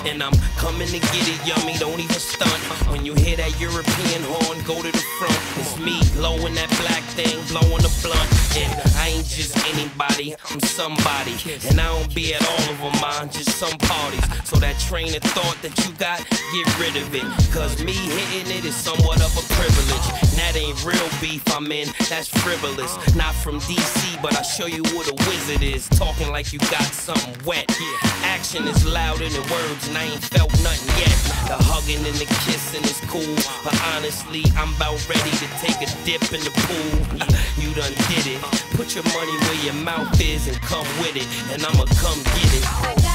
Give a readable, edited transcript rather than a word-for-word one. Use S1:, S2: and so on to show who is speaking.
S1: And I'm coming to get it, yummy, don't even stunt. When you hear that European horn, go to the front. It's me, blowing that black thing, blowing the blunt. And I ain't just anybody, I'm somebody. And I don't be at all of them, man, just some parties. So that train of thought that you got, get rid of it. Cause me hitting it is somewhat of a privilege. And that ain't real beef I'm in, that's frivolous. Not from DC, but I'll show you what a wizard is. Talking like you got something wet. Action is louder than words, and I ain't felt nothing yet. The hugging and the kissing is cool, but honestly, I'm about ready to take a dip in the pool. You done did it. Put your money where your mouth is and come with it, and I'ma come get it.